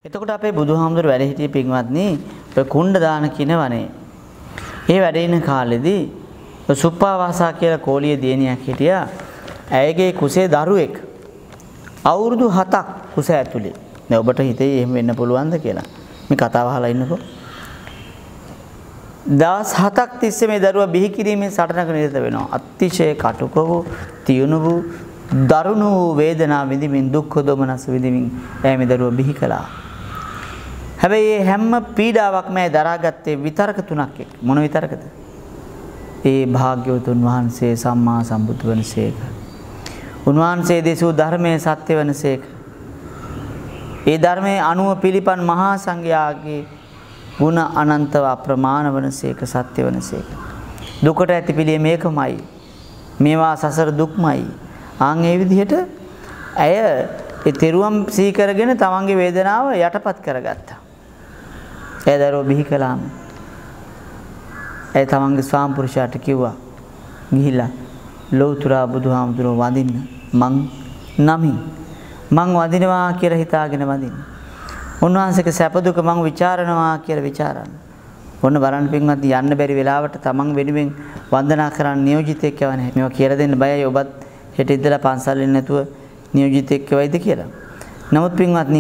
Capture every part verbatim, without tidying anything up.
එතකොට අපේ බුදුහාමුදුර වැඩ හිටියේ පින්වත්නි ඔය කුණ්ඩ දාන කියන වනේ. ඒ වැඩ ඉන කාලෙදී සුප්පාවාසා කියලා කෝලිය දියණියක් හිටියා. ඇයගේ කුසේ දරුවෙක් අවුරුදු හතක් කුස ඇතුලේ. දැන් ඔබට හිතේ එහෙම වෙන්න පුළුවන්ද කියලා. මේ කතාව අහලා ඉන්නකෝ. දවස් හතක් තිස්සේ මේ දරුවා බිහි කිරීමේ සටනක නිරත වෙනවා. අතිශය කටුක වූ, තියුණු වූ, දරුණු වූ වේදනා විඳින්මින් දුක් දොමනස් විඳින්මින් එයා මේ දරුවා බිහි කළා. හැබැයි මේ හැම පීඩාවක්ම ඇය දරාගත්තේ විතරක තුනක් එක්ක. මොන විතරකද? ඒ භාග්‍යවතුන් වහන්සේ සම්මා සම්බුදු වනසේක. උන්වහන්සේ දේශූ ධර්මයේ සත්‍ය වනසේක. ඒ ධර්මයේ අනුව පිළිපන් මහා සංඝයාගේ ගුණ අනන්තව අප්‍රමාණ වනසේක, සත්‍ය වනසේක. දුකට ඇති පිළිය මේකමයි. මේවා සසර දුක්මයි. ආන් ඒ විදිහට ඇය ඒ තෙරුවම් සිහි කරගෙන තමන්ගේ වේදනාව යටපත් කරගත්තා. ඒ දරුවෝ බිහි කළාම ඒ තමන්ගේ ස්වාම පුරුෂයාට කිව්වා ගිහිල්ලා ලෞතුරා බුදුහාමුදුරුවෝ වඳින්න මං නමින් මං වඳිනවා කියලා හිතාගෙන වඳින්න. උන්වහන්සේගේ සැප දුක මං ਵਿਚාරනවා කියලා ਵਿਚාරන්න. ඔන්න බලන්න පින්වත් යන්න බැරි වෙලාවට තමන් වෙනුවෙන් වන්දනා කරන්න නියෝජිතෙක් යවන්නේ. මේවා කියලා දෙන්න බයයි. ඔබත් හෙට ඉඳලා පන්සල් ඉන්න නැතුව නියෝජිතෙක් වෙයිද කියලා. නමුත් පින්වත්නි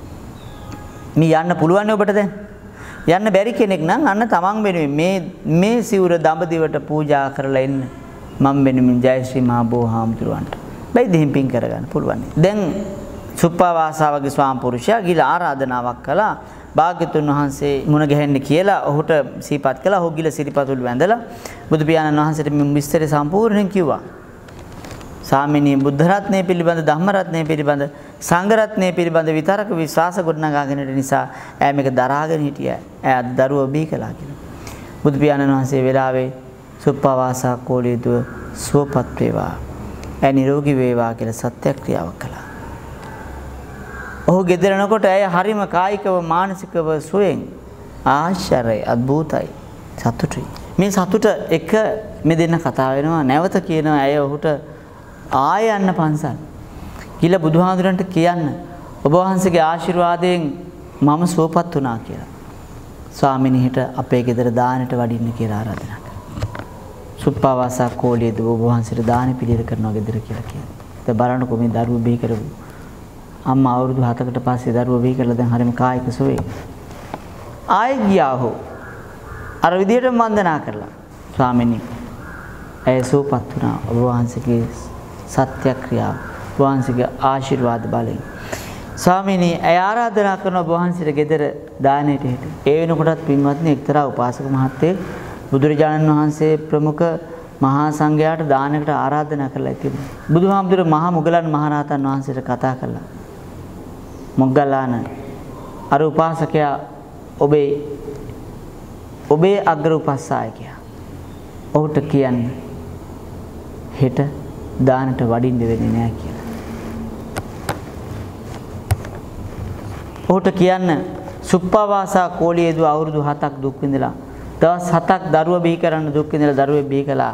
මේ යන්න පුළුවන් නේ ඔබට දැන්. යන්න බැරි කෙනෙක් නම් අන්න තමන් වෙනුවෙන් මේ මේ සිවුර දඹදිවට පූජා කරලා එන්න. මම වෙනුවෙන් ජයශ්‍රී මහා බෝහාමුදුරුවන්ට. බයි දෙහින් පින් කරගන්න පුළුවන්. දැන් සුප්පාවාසා වගේ ස්වාම පුරුෂයා ගිල ආරාධනාවක් කළා. භාග්‍යතුන් වහන්සේ මුණ ගැහෙන්න කියලා ඔහුට සීපත් කළා. ඔහු ගිල සිරිපතුල් වැඳලා බුදු පියාණන් වහන්සේට මේ විස්තරය සම්පූර්ණයෙන් කිව්වා. සාමිනී බුද්ධ රත්නය පිළිබඳ, ධම්ම රත්නය පිළිබඳ, සංඝ රත්නය පිළිබඳ විතරක විශ්වාස ගොඩනගාගෙන ඉන්න නිසා ඈ මේක දරාගෙන හිටියා. ඈ දරුවෝ බිහි කළා කියලා. බුදු පියාණන් වහන්සේ වෙලාවේ සුප්පාවාසා කෝලියදුව සුවපත් වේවා, ඈ නිරෝගී වේවා කියලා සත්‍යක්‍රියාවක් කළා. ඔහු ගෙදර යනකොට ඇය හරිම කායිකව මානසිකව සුවෙන් ආශ්චර්යයි, අద్භූතයි, සතුටුයි. මේ සතුට එක මේ දෙන්න කතා වෙනවා. නැවත කියනවා ඇය ඔහුට ආය යන්න පන්සල්. ගිල බුදුහාඳුරන්ට කියන්න ඔබ වහන්සේගේ ආශිර්වාදයෙන් මම සුවපත් වුණා කියලා. ස්වාමිනීහිට අපේ ගෙදර දානෙට වඩින්න කියලා ආරාධනා කළා. සුප්පාවාසා කෝලියද ඔබ වහන්සේට දානෙ පිළිර කරනවා ගෙදර කියලා කියනවා. දැන් බලන්නකො මේ දරුවෝ බිහි කරපු අම්මා අවුරුදු හතකට පස්සේ දරුවෝ බිහි කරලා දැන් හරිම කායික සුවේ. ආයෙ ගියා ඔහු. අර විදිහටම වන්දනා කරලා. ස්වාමිනී ඇය සුවපත් වුණා ඔබ වහන්සේගේ සත්‍යක්‍රියාව, ඔබ වහන්සේගේ ආශිර්වාද බලයෙන්. ස්වාමිනී ඇය ආරාධනා කරන ඔබ වහන්සේට ගෙදර දානෙට හිට. ඒ වෙනකොටත් පින්වත්නි එක්තරා උපාසක මහත්තයෙක් බුදුරජාණන් වහන්සේ ප්‍රමුඛ මහා සංඝයාට දානකට ආරාධනා කරලා තිබුණා. බුදුහාමුදුර මහා මුගලන් මහරහතන් වහන්සේට කතා කළා. මොග්ගල්ලාන අර උපාසකයා ඔබේ ඔබේ අග්‍ර උපස්සායකයා. ඔහුට කියන්න හෙට දානට වඩින්න වෙන්නේ නැහැ කියලා. ඔහුට කියන්න සුප්පාවාසා කෝලියේදු අවුරුදු හතක් දුක් විඳලා දවස් හතක් දරුවා බිහි කරන්න දුක් විඳලා දරුවෙක් බිහි කළා.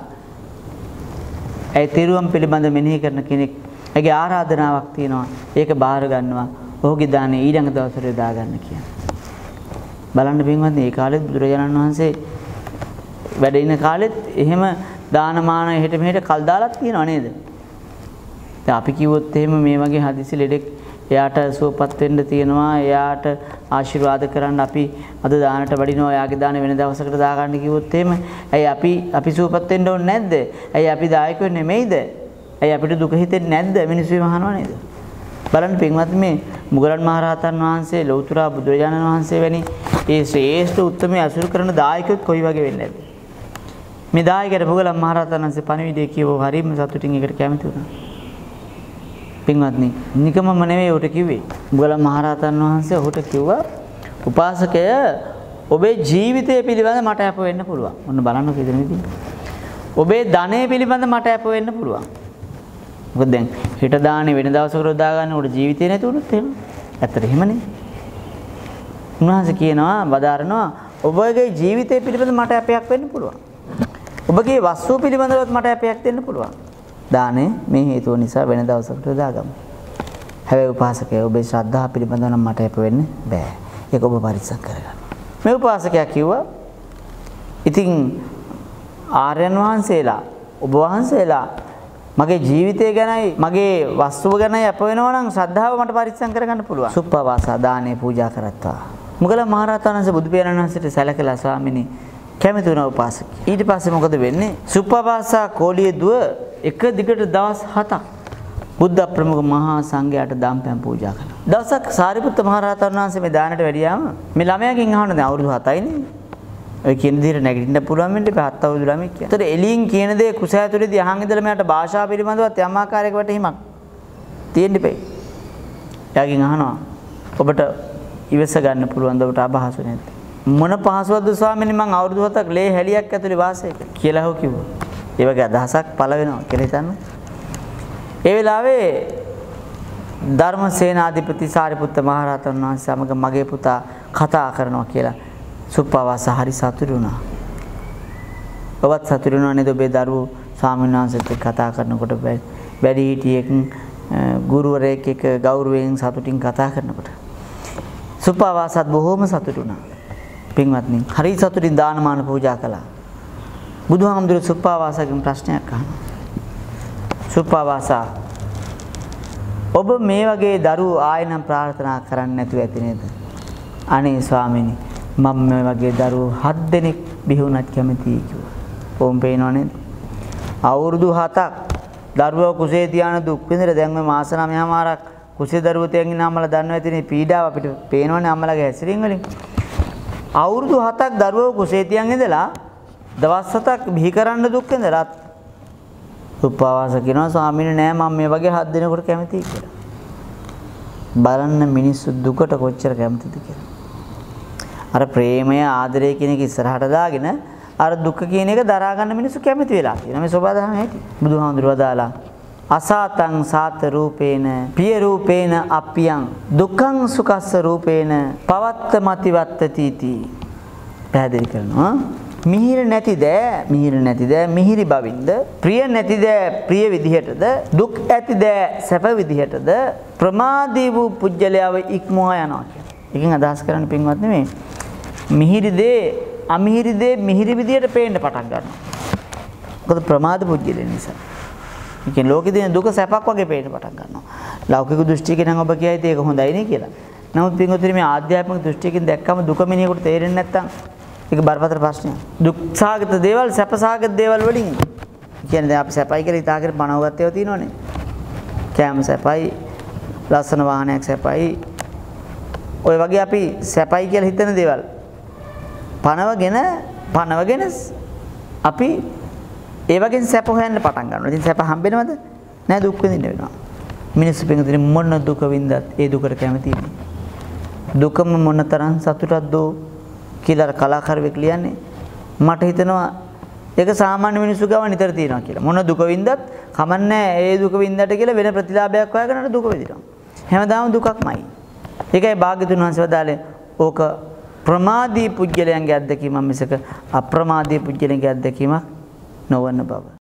ඒ තිරුවම් පිළිබඳ මෙනෙහි කරන කෙනෙක්. ඒගේ ආරාධනාවක් තියෙනවා. ඒක බාර ගන්නවා. ඔහුගේ දානේ ඊළඟ දවසට දා ගන්න කියනවා. බලන්න පින්වත්නි මේ කාලෙත් බුදුරජාණන් වහන්සේ වැඩ ඉන කාලෙත් එහෙම දානමාන එහෙට මෙහෙට කල් දාලක් තියෙනව නේද? දැන් අපි කිව්වොත් එහෙම මේ වගේ හදිසි ලෙඩෙක් එයාට සුවපත් වෙන්න තියෙනවා, එයාට ආශිර්වාද කරන්න අපි අද දානට වඩිනවා, එයාගේ දාන වෙන දවසකට දා ගන්න කිව්වොත් එහෙම ඇයි අපි අපි සුවපත් වෙන්න ඕනේ නැද්ද? ඇයි අපි දායකයෝ නෙමෙයිද? ඇයි අපිට දුක හිතෙන්නේ නැද්ද? මිනිස්සු මහනවා නේද? බලන්න පින්වත්නි මේ මුගලන් මහරහතන් වහන්සේ, ලෞතර බුදුරජාණන් වහන්සේ වැනි ඒ ශ්‍රේෂ්ඨ උත්තමයේ අසුරු කරන දායකයොත් කොයි වගේ වෙන්නේ නැද්ද? මේ දායකයට මුගලන් මහරහතන් වහන්සේ පණිවිඩය කියවව හරියම සතුටින් ඒකට කැමති වුණා. පින්වත්නි නිකම්ම නෙවෙයි උට කිව්වේ. මුගලන් මහරහතන් වහන්සේ ඔහුට කිව්වා උපාසකය ඔබේ ජීවිතය පිළිබඳ මට අප වෙන්න පුළුවන්. ඔන්න බලන්න කීදෙන විදිහ. ඔබේ ධනය පිළිබඳ මට අප වෙන්න පුළුවන්. මොකද දැන් හිට දාන්නේ වෙන දවසකට දා ගන්න උඩ ජීවිතේ නැති වුණොත් එහෙම. ඇත්තට එහෙමනේ. උන්වහන්සේ කියනවා බදාරනවා ඔබගේ ජීවිතය පිළිබඳ මට අපයක් වෙන්න පුළුවන්. ඔබගේ වස්තුව පිළිබඳවත් මට අපයක් දෙන්න පුළුවන්. දානේ මේ හේතුව නිසා වෙන දවසකට දාගමු. හැබැයි උපාසකයා ඔබේ ශ්‍රද්ධාව පිළිබඳව නම් මට අප වෙන්න බෑ. ඒක ඔබ පරිස්සම් කරගන්න. මේ උපාසකයා කිව්වා ඉතින් ආර්යයන් වහන්සේලා ඔබ වහන්සේලා මගේ ජීවිතය ගැනයි මගේ වස්තුව ගැනයි අප වෙනවා නම් ශ්‍රද්ධාව මට පරිස්සම් කරගන්න පුළුවන්. සුප්පවාසා දානේ පූජා කරත්වා. මොකද මහරහතන් වහන්සේ බුදු පියාණන් වහන්සේට සැලකලා ස්වාමිනී කැමති වුණා උපාසකයා. ඊට පස්සේ මොකද වෙන්නේ? සුප්පවාසා කෝලිය දුව එක දිගට දවස් හතක් බුද්ධ ප්‍රමුඛ මහා සංඝයාට දාම් පැන් පූජා කළා. දවසක් සාරිපුත්ත මහරහතන් වහන්සේ මේ දානට වැඩියාම මේ ළමයාගෙන් අහනවා දැන් අවුරුදු හතයිනේ. ඔය කියන දේ නැගිටින්න පුළුවන් වෙන්න බෑ හත් අවුරුදු ළමෙක් කියලා. ඒතර එළියෙන් කියන දේ කුස ඇතුලේදී අහන් ඉඳලා මෙයාට භාෂාව පිළිබඳවත් යම් ආකාරයක වැටහීමක් තියෙන්න බෑ. එයාගෙන් අහනවා ඔබට ඉවස ගන්න පුළුවන්ද ඔබට අපහසු නැද්ද? මොන පහසුවක්ද ස්වාමීනි මං අවුරුදු හතක් ලේ හැලියක් ඇතුලේ වාසය කළා කියලා හො කිව්වා. ඒ වගේ අදහසක් පළ වෙනවා කියලා හිතන්න. ඒ වෙලාවේ ධර්මසේනාධිපති සාරිපුත්ත මහරහතන් වහන්සේ සමග මගේ පුතා කතා කරනවා කියලා සුප්පවාස හරි සතුටු වුණා. ඔබත් සතුටු වුණා නේද ඔබේ දරුවෝ ස්වාමීන් වහන්සේත් එක්ක කතා කරනකොට වැඩි හිටියෙක් ගුරුවරයෙක් එක්ක ගෞරවයෙන් සතුටින් කතා කරනකොට සුප්පවාසත් බොහොම සතුටු වුණා. පින්වත්නි හරි සතුටින් දානමාන පූජා කළා. බුදුහාමුදුරුවෝ සුප්පවාසගෙන් ප්‍රශ්නයක් අහනවා. සුප්පවාසා ඔබ මේ වගේ දරුවෝ ආයෙනම් ප්‍රාර්ථනා කරන්නේ නැතුව ඇති නේද? අනේ ස්වාමීනි මම මේ වගේ දරුවෝ හත් දෙනෙක් බිහුණත් කැමතියි කිව්වා. ඕම් පේනව නේද? අවුරුදු හතක් දරුවෝ කුසේ තියාන දුක් විඳලා දැන් මේ මාස නවයමාරක් කුසේ දරුවෝ තියන් ඉන්න අම්මලා දන්නවා ඇතිනේ පීඩාව අපිට පේනවනේ අම්මලාගේ හැසිරීම වලින්. අවුරුදු හතක් දරුවෝ කුසේ තියන් ඉඳලා දවස් හතක් බිහි කරන්න දුක් විඳලා සුප්පවාස කියනවා ස්වාමීනි නෑ මම මේ වගේ හත් දිනකට කැමතියි කියලා. බලන්න මිනිස්සු දුකට කොච්චර කැමතිද කියලා. අර ප්‍රේමය ආදරය කියන එක ඉස්සරහට දාගෙන අර දුක කියන එක දරා ගන්න මිනිස්සු කැමති වෙලා තියෙනවා. මේ සෝබා දහම ඇති. බුදුහාමුදුරුවෝ දාලා අසාතං සාත රූපේන පිය රූපේන අප්පියං දුක්ඛං සුඛස්ස රූපේන පවත්ත මතිවත්තති තී. පැහැදිලි කරනවා. මිහිර නැති දෑ මිහිර නැති දෑ මිහිරි බවින්ද ප්‍රිය නැති දෑ ප්‍රිය විදිහටද දුක් ඇති දෑ සැප විදිහටද ප්‍රමාදී වූ පුජ්‍යලයව ඉක්මවා යනවා කියන. එකෙන් අදහස් කරන්න පින්වත්නි මේ මිහිරි දේ අමිහිරි දේ මිහිරි විදිහට පේන්න පටන් ගන්නවා. මොකද ප්‍රමාද පුජ්‍යලේ නිසා. ඒ කියන්නේ ලෝකේ තියෙන දුක සැපක් වගේ පේන්න පටන් ගන්නවා. ලෞකික දෘෂ්ටියකින් නම් ඔබ කියයි ඒක හොඳයි නේ කියලා. නමුත් පින්වත්නි මේ ආධ්‍යාත්මික දෘෂ්ටියකින් දැක්කම දුක මිනිහෙකුට තේරෙන්නේ නැත්තම් ඒක බරපතල ප්‍රශ්නයක්. දුක්සහගත දේවල් සැපසහගත දේවල් වලින් කියන්නේ දැන් අපි සැපයි කියලා හිතාගෙන පණවගත්ත ඒවා තියෙනවනේ. කෑම සැපයි, ලස්සන වාහනයක් සැපයි. ඔය වගේ අපි සැපයි කියලා හිතන දේවල් පණවගෙන පණවගෙන අපි ඒ වගේ සැප හොයන්න පටන් ගන්නවා. ඉතින් සැප හම්බෙනවද? නෑ දුක් විඳින්න වෙනවා. මිනිස්සු පිටින් මොන දුක වින්දත් ඒ දුකට කැමති නෑ. දුකම මොන තරම් සතුටක්ද කියලා කලාකාරයෙක් ලියන්නේ මට හිතෙනවා ඒක සාමාන්‍ය මිනිස්සු ගාව නිතර තියෙනවා කියලා. මොන දුක වින්දත් කමන්නේ ඒ දුක වින්දට කියලා වෙන ප්‍රතිලාභයක් හොයාගෙන දුක විඳිනවා. හැමදාම දුකක්මයි. ඒකයි භාග්‍යතුන් වහන්සේ වදාළේ ඕක ප්‍රමාදී පුජ්‍යලයන්ගේ අත්දැකීමක් මිසක අප්‍රමාදී පුජ්‍යලයන්ගේ අත්දැකීමක් නොවන බව.